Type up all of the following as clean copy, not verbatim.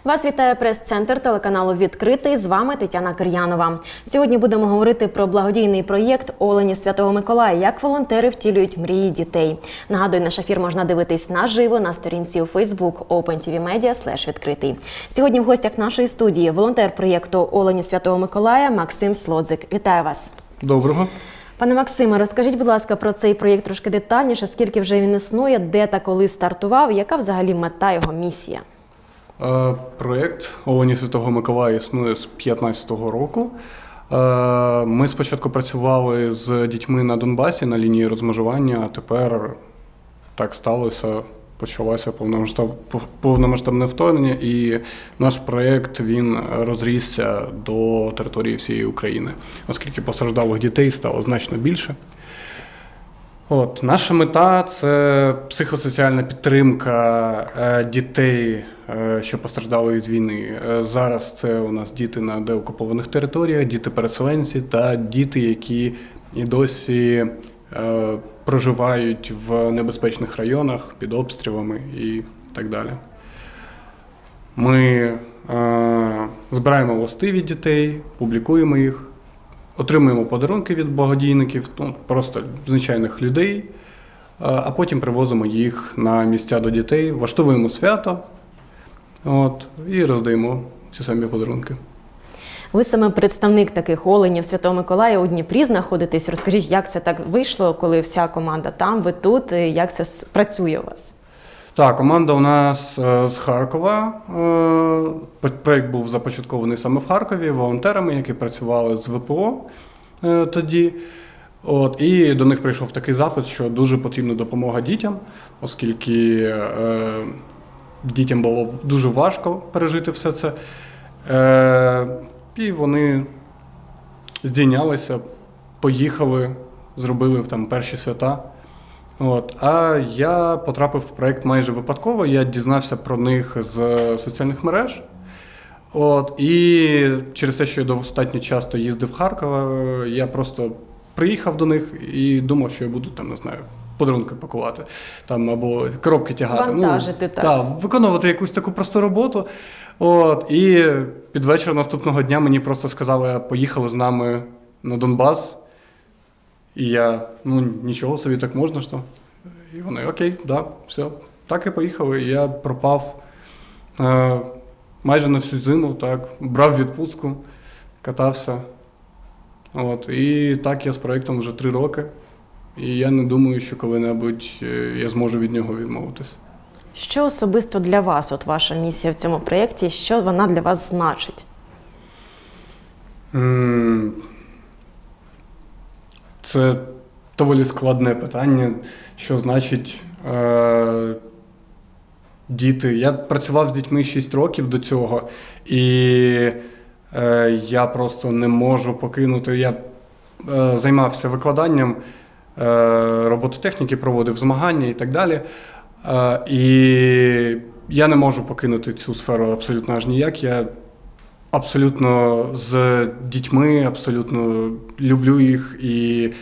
Вас вітає прес-центр телеканалу «Відкритий». З вами Тетяна Кир'янова. Сьогодні будемо говорити про благодійний проєкт «Олені Святого Миколая», як волонтери втілюють мрії дітей. Нагадую, наш ефір можна дивитись наживо на сторінці у Facebook opentvmedia/відкритий. Сьогодні в гостях нашої студії волонтер проєкту «Олені Святого Миколая» Максим Слодзик. Вітаю вас. Доброго. Пане Максиме, розкажіть, будь ласка, про цей проєкт трошки детальніше, скільки вже він існує, де та коли стартував, яка взагалі мета його, місія? Проєкт «Олені Святого Миколая» існує з 2015 року. Ми спочатку працювали з дітьми на Донбасі на лінії розмежування, а тепер так сталося, почалося повномасштабне вторгнення, і наш проєкт він розрісся до території всієї України, оскільки постраждалих дітей стало значно більше. Наша мета – це психосоціальна підтримка дітей, що постраждали від війни. Зараз це у нас діти на деокупованих територіях, діти-переселенці та діти, які і досі проживають в небезпечних районах під обстрілами і так далі. Ми збираємо листи від дітей, публікуємо їх, отримуємо подарунки від благодійників, просто звичайних людей, а потім привозимо їх на місця до дітей, влаштовуємо свято і роздаємо ці самі подарунки. Ви саме представник таких оленів Святого Миколая, у Дніпрі знаходитесь. Розкажіть, як це так вийшло, коли вся команда там, ви тут, як це працює у вас? Так, команда у нас з Харкова. Проєкт був започаткований саме в Харкові волонтерами, які працювали з ВПО тоді. І до них прийшов такий запит, що дуже потрібна допомога дітям, оскільки дітям було дуже важко пережити все це. І вони здійнялися, поїхали, зробили там перші свята. А я потрапив в проєкт майже випадково, я дізнався про них з соціальних мереж. І через те, що я достатньо часто їздив в Харків, я просто приїхав до них і думав, що я буду там, не знаю, подарунки пакувати або коробки тягати. Вантажити, так. Виконувати якусь таку просту роботу. І під вечір наступного дня мені просто сказали, поїхали з нами на Донбас. І я, нічого собі, так можна що? І вони, окей, да, все. Так і поїхали. І я пропав майже на всю зиму, так, брав відпустку, катався. І так я з проєктом вже 3 роки. І я не думаю, що коли-небудь я зможу від нього відмовитись. Що особисто для вас, ваша місія в цьому проєкті, що вона для вас значить? Це доволі складне питання, що значить діти. Я працював з дітьми 6 років до цього, і я просто не можу покинути. Я займався викладанням робототехніки, проводив змагання і так далі. І я не можу покинути цю сферу абсолютно аж ніяк. Я абсолютно з дітьми, абсолютно люблю їх і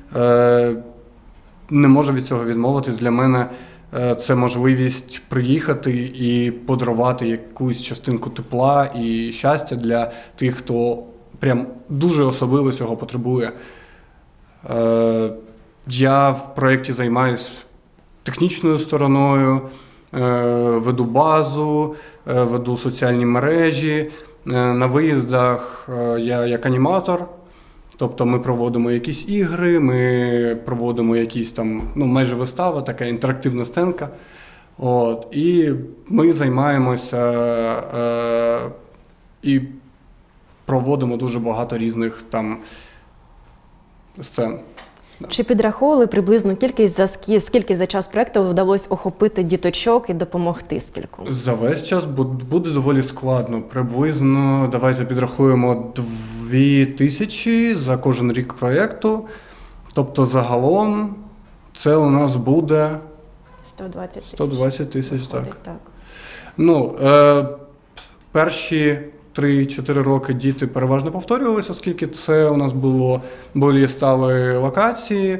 не можу від цього відмовитись. Для мене це можливість приїхати і подарувати якусь частинку тепла і щастя для тих, хто прям дуже особливо цього потребує. Я в проєкті займаюся технічною стороною, веду базу, веду соціальні мережі. На виїздах я як аніматор, тобто ми проводимо якісь ігри, ми проводимо якісь майже вистава, така інтерактивна сценка. І ми займаємося і проводимо дуже багато різних сцен. Чи підраховували приблизну кількість, скільки за час проєкту вдалося охопити діточок і допомогти скільки? За весь час буде доволі складно. Приблизно, давайте підрахуємо, 2000 за кожен рік проєкту. Тобто загалом це у нас буде 120 тисяч, так. Перші 3-4 роки діти переважно повторювалися, оскільки це у нас були стали локації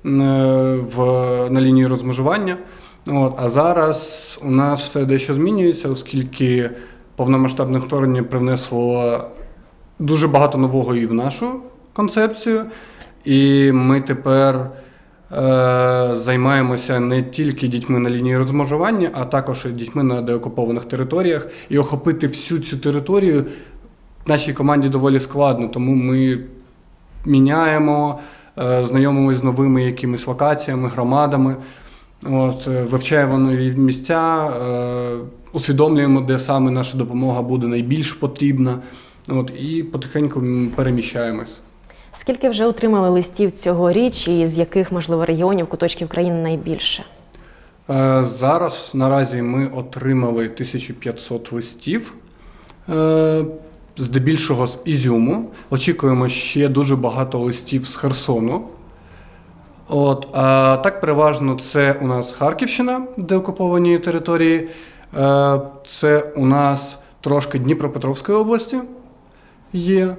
на лінії розмежування. А зараз у нас все дещо змінюється, оскільки повномасштабне вторгнення привнесло дуже багато нового і в нашу концепцію. І ми тепер займаємося не тільки дітьми на лінії розмежування, а також і дітьми на деокупованих територіях. І охопити всю цю територію нашій команді доволі складно, тому ми міняємо, знайомимося з новими якимись локаціями, громадами, вивчаємо нові місця, усвідомлюємо, де саме наша допомога буде найбільш потрібна, і потихеньку переміщаємось. Скільки вже отримали листів цьогоріч і з яких, можливо, регіонів, куточків країни найбільше? Зараз наразі ми отримали 1500 листів, здебільшого з Ізюму. Очікуємо ще дуже багато листів з Херсону. А так переважно це у нас Харківщина, де окуповані території, це у нас трошки Дніпропетровської області є.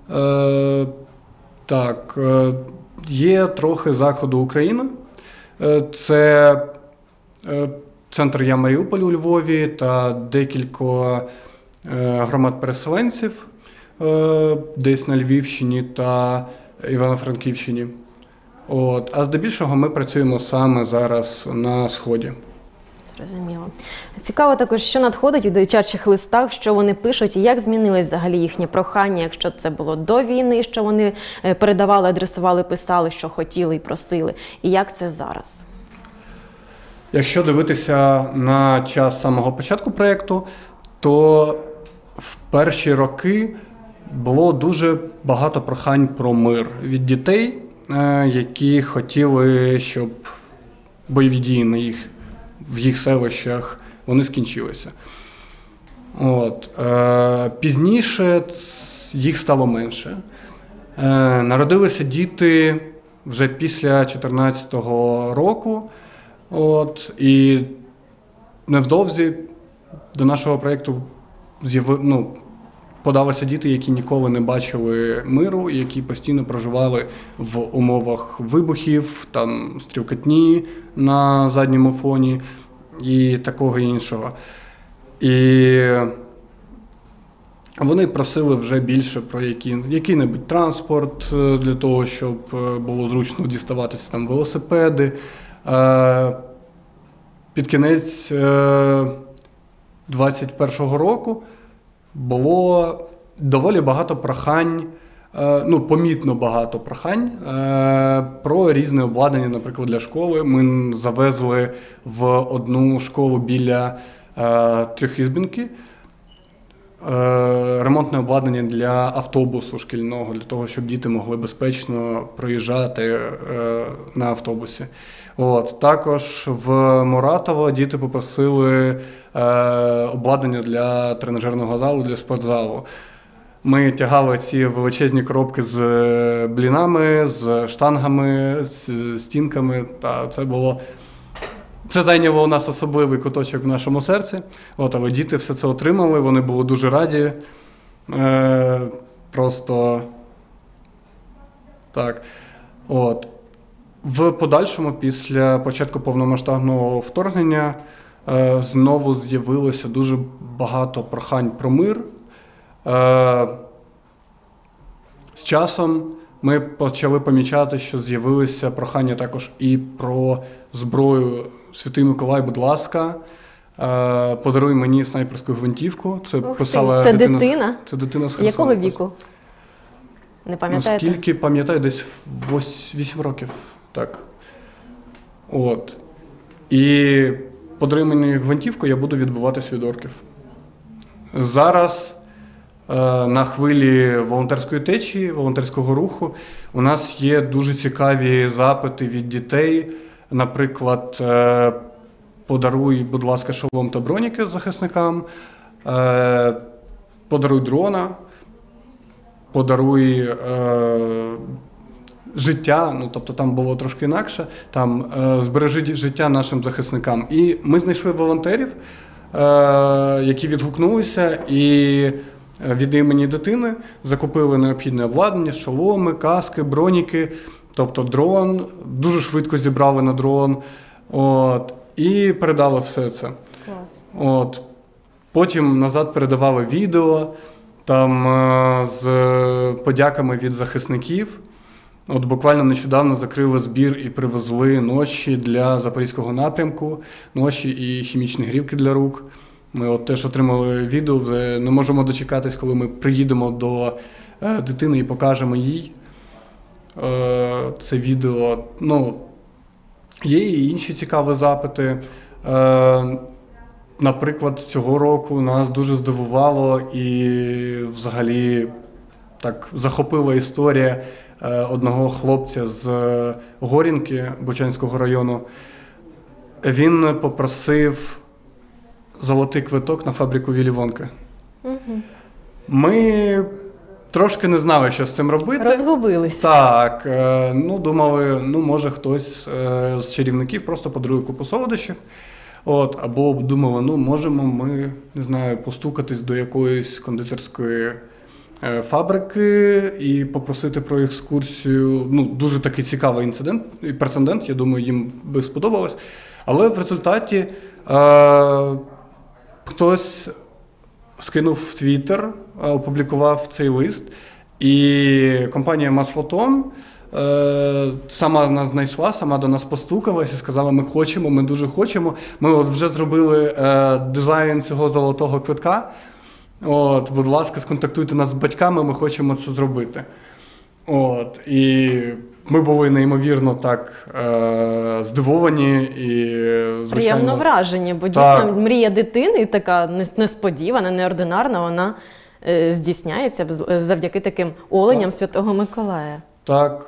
Так, є трохи заходу України. Це центр Я Маріуполь у Львові та декілька громад переселенців десь на Львівщині та Івано-Франківщині. А здебільшого ми працюємо саме зараз на Сході. Зрозуміло. Цікаво також, що надходить у дівчачих листах, що вони пишуть і як змінилось взагалі їхнє прохання, якщо це було до війни, що вони передавали, адресували, писали, що хотіли і просили, і як це зараз? Якщо дивитися на час самого початку проєкту, то в перші роки було дуже багато прохань про мир від дітей, які хотіли, щоб бойові дії в їх селищах вони скінчилися. Пізніше їх стало менше. Народилися діти вже після 2014 року. І невдовзі до нашого проєкту подалися діти, які ніколи не бачили миру, які постійно проживали в умовах вибухів, там стрілкотні на задньому фоні і такого іншого. І вони просили вже більше про який-небудь транспорт для того, щоб було зручно діставатися там велосипеди. Під кінець 2021 року було доволі багато прохань, помітно багато прохань про різне обладнання, наприклад, для школи. Ми завезли в одну школу біля Трьохізбенки ремонтне обладнання для автобусу шкільного, для того, щоб діти могли безпечно проїжджати на автобусі. Також в Муратово діти попросили обладнання для тренажерного залу, для спортзалу. Ми тягали ці величезні коробки з блінами, з штангами, з стінками. Це зайняло у нас особливий куточок в нашому серці. Але діти все це отримали, вони були дуже раді. Просто так. В подальшому, після початку повномасштабного вторгнення, знову з'явилося дуже багато прохань про мир. З часом ми почали помічати, що з'явилися прохання також і про зброю. Святий Миколай, будь ласка, подаруй мені снайперську гвинтівку. Це писала дитина? Це дитина з Херсону. Якого віку? Не пам'ятаєте? Наскільки пам'ятаю, десь 8 років. Так. І подаруй мені гвинтівку, я буду відбиватись від орків. Зараз на хвилі волонтерської течії, волонтерського руху у нас є дуже цікаві запити від дітей. Наприклад, подаруй, будь ласка, шолом та броніки захисникам, подаруй дрона, подаруй життя, тобто там було трошки інакше, там збережи життя нашим захисникам. І ми знайшли волонтерів, які відгукнулися і від імені дитини закупили необхідне обладнання, шоломи, каски, броніки, тобто дрон, дуже швидко зібрали на дрон, і передали все це. Клас. Потім назад передавали відео там з подяками від захисників. От буквально нещодавно закрили збір і привезли ноші для Запорізького напрямку, ноші і хімічні грівки для рук. Ми от теж отримали відео, вже не можемо дочекатись, коли ми приїдемо до дитини і покажемо їй це відео. Ну, є і інші цікаві запити. Наприклад, цього року нас дуже здивувало і взагалі так захопила історія одного хлопця з Горінки Бучанського району. Він попросив золотий квиток на фабрику Віллі Вонка. Ми трошки не знали, що з цим робити. Розгубилися. Так, ну думали, ну може хтось з чарівників просто подарує купу солодощів. От, або думали, ну можемо ми, не знаю, постукатись до якоїсь кондитерської фабрики і попросити про екскурсію. Ну, дуже такий цікавий інцидент і прецедент, я думаю, їм би сподобалось. Але в результаті хтось скинув в Твіттер, опублікував цей лист, і компанія Маслотон сама нас знайшла, сама до нас постукалась і сказала, ми хочемо, ми дуже хочемо. Ми от вже зробили дизайн цього золотого квитка. От, будь ласка, сконтактуйте нас з батьками, ми хочемо це зробити. От, і ми були неймовірно так здивовані і, звичайно... Приємно враження, бо дійсно мрія дитини така несподівана, неординарна, вона здійсняється завдяки таким оленям Святого Миколая. Так.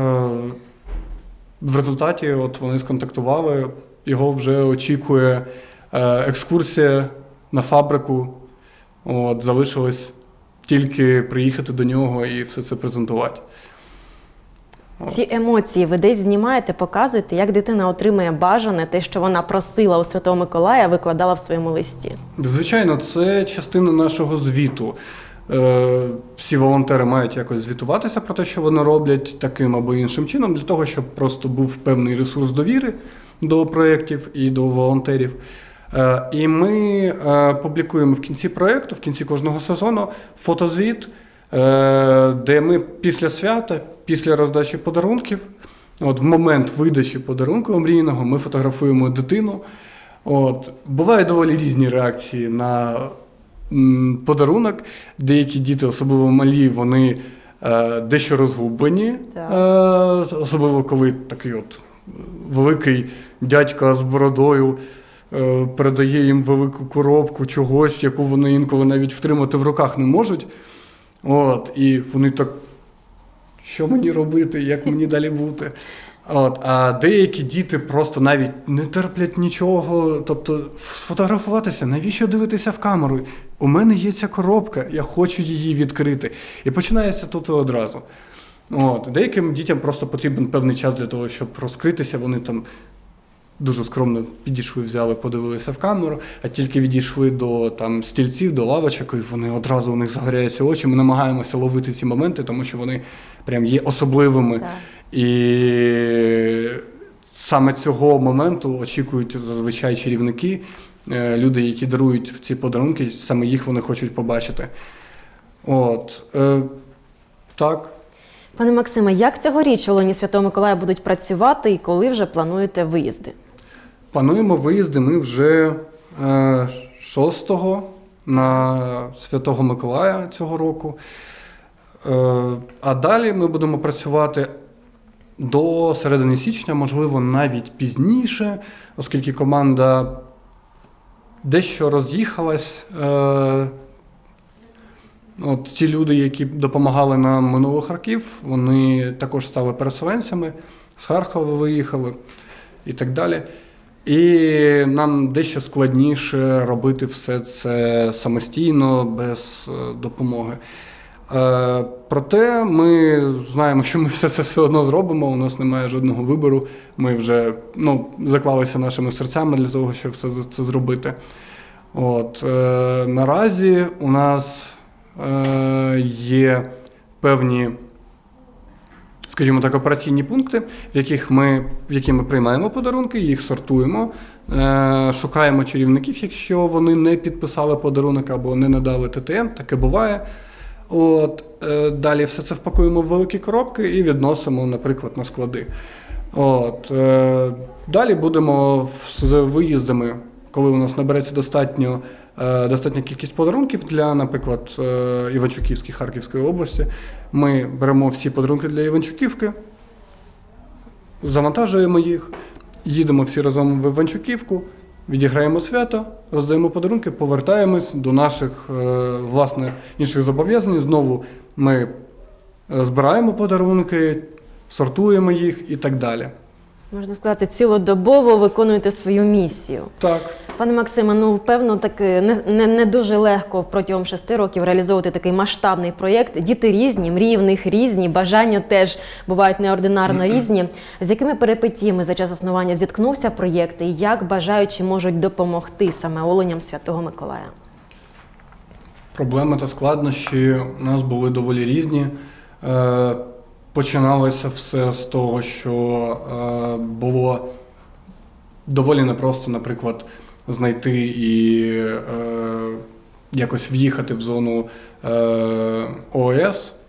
В результаті от вони сконтактували, його вже очікує екскурсія на фабрику. От, залишилось тільки приїхати до нього і все це презентувати. Ці емоції ви десь знімаєте, показуєте, як дитина отримує бажане, те, що вона просила у Святого Миколая, викладала в своєму листі? Звичайно, це частина нашого звіту. Всі волонтери мають якось звітуватися про те, що вони роблять таким або іншим чином, для того, щоб просто був певний ресурс довіри до проєктів і до волонтерів. І ми публікуємо в кінці проєкту, в кінці кожного сезону фотозвіт, де ми після свята, після роздачі подарунків, от в момент видачі подарунку омрійного, ми фотографуємо дитину. От, бувають доволі різні реакції на подарунок. Деякі діти, особливо малі, вони дещо розгублені, особливо коли такий от великий дядька з бородою передає їм велику коробку чогось, яку вони інколи навіть втримати в руках не можуть. От, і вони так, що мені робити, як мені далі бути? От, а деякі діти просто навіть не терплять нічого, тобто сфотографуватися, навіщо дивитися в камеру? У мене є ця коробка, я хочу її відкрити. І починається тут одразу. От, деяким дітям просто потрібен певний час для того, щоб розкритися, вони там дуже скромно підійшли, взяли, подивилися в камеру, а тільки відійшли до там стільців, до лавочок, і вони одразу у них загоряються очі. Ми намагаємося ловити ці моменти, тому що вони прям є особливими. Так. І саме цього моменту очікують зазвичай чарівники, люди, які дарують ці подарунки, саме їх вони хочуть побачити. От, так. Пане Максиме, як цьогоріч Олені Святого Миколая будуть працювати і коли вже плануєте виїзди? Плануємо виїзди ми вже 6-го на Святого Миколая цього року. А далі ми будемо працювати до середини січня, можливо, навіть пізніше, оскільки команда дещо роз'їхалась. От ці люди, які допомагали нам минулих років, вони також стали переселенцями, з Харкова виїхали і так далі. І нам дещо складніше робити все це самостійно, без допомоги. Проте ми знаємо, що ми все одно зробимо, у нас немає жодного вибору. Ми вже заклалися нашими серцями для того, щоб все це зробити. От, наразі у нас є певні, скажімо так, операційні пункти, в які ми приймаємо подарунки, їх сортуємо, шукаємо чарівників, якщо вони не підписали подарунок або не надали ТТН, таке буває. Далі все це впакуємо в великі коробки і відносимо, наприклад, на склади. Далі будемо з виїздами, коли у нас набереться достатня кількість подарунків для, наприклад, Іванчуківської, Харківської області. Ми беремо всі подарунки для Іванчуківки, завантажуємо їх, їдемо всі разом в Іванчуківку, відіграємо свято, роздаємо подарунки, повертаємось до наших, власне, інших зобов'язань. Знову ми збираємо подарунки, сортуємо їх і так далі. Можна сказати, цілодобово виконуєте свою місію. Так. Пане Максиме, певно, так не дуже легко протягом 6 років реалізовувати такий масштабний проєкт. Діти різні, мрії в них різні, бажання теж бувають неординарно різні. З якими перипетіями за час існування зіткнувся проєкт і як бажаючі можуть допомогти саме оленям Святого Миколая? Проблеми та складнощі у нас були доволі різні. Починалося все з того, що було доволі непросто, наприклад, знайти і якось в'їхати в зону ООС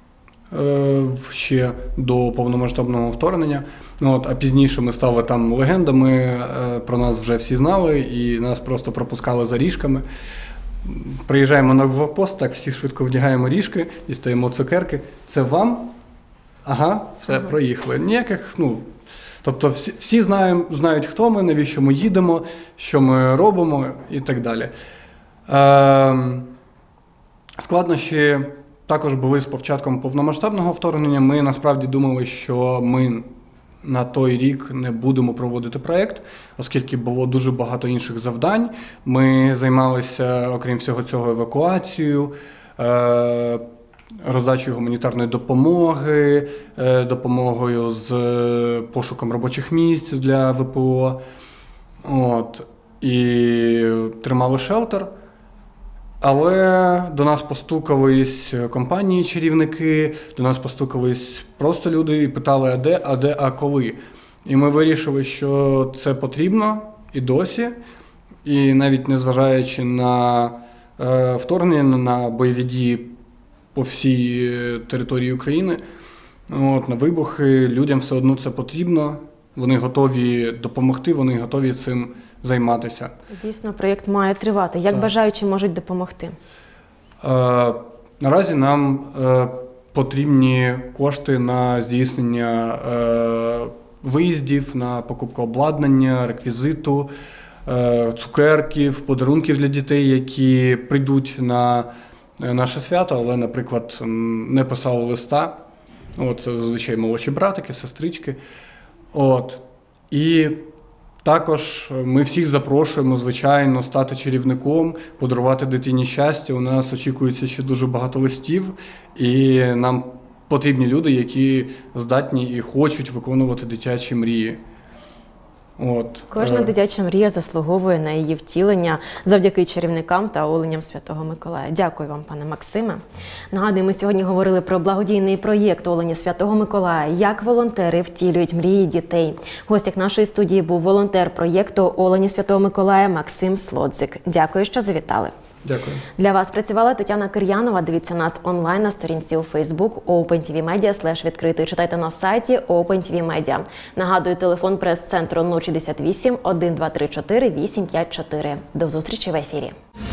ще до повномасштабного вторгнення. А пізніше ми стали там легендами, про нас вже всі знали і нас просто пропускали за ріжками. Приїжджаємо на блокпост, так всі швидко вдягаємо ріжки, дістаємо цукерки. Це вам? Ага, все, проїхали. Ніяких, тобто всі знають, хто ми, навіщо ми їдемо, що ми робимо і так далі. Складнощі також були з початком повномасштабного вторгнення. Ми насправді думали, що ми на той рік не будемо проводити проєкт, оскільки було дуже багато інших завдань. Ми займалися, окрім всього цього, евакуацією, роздачею гуманітарної допомоги, допомогою з пошуком робочих місць для ВПО. І тримали шелтер. Але до нас постукались компанії-чарівники, до нас постукались просто люди і питали, а коли. І ми вирішили, що це потрібно і досі. І навіть незважаючи на вторгнення, на бойові дії по всій території України, на вибухи, людям все одно це потрібно. Вони готові допомогти, вони готові цим займатися. Дійсно, проєкт має тривати. Як бажаючі можуть допомогти? Наразі нам потрібні кошти на здійснення виїздів, на покупку обладнання, реквізиту, цукерків, подарунків для дітей, які прийдуть на наше свято, але, наприклад, не писали листа. Це зазвичай молодші братики, сестрички. І також ми всіх запрошуємо, звичайно, стати чарівником, подарувати дитині щастя. У нас очікується ще дуже багато листів, і нам потрібні люди, які здатні і хочуть виконувати дитячі мрії. Кожна дитяча мрія заслуговує на її втілення завдяки чарівникам та оленям Святого Миколая. Дякую вам, пане Максиме. Нагадую, ми сьогодні говорили про благодійний проєкт «Олені Святого Миколая», як волонтери втілюють мрії дітей. В гостях нашої студії був волонтер проєкту «Олені Святого Миколая» Максим Слодзик. Дякую, що завітали. Дякую. Для вас працювала Тетяна Кир'янова. Дивіться нас онлайн на сторінці у Facebook OpenTVMedia/відкритий. Читайте на сайті OpenTVMedia. Нагадую, телефон прес-центру 068 1234 854. До зустрічі в ефірі.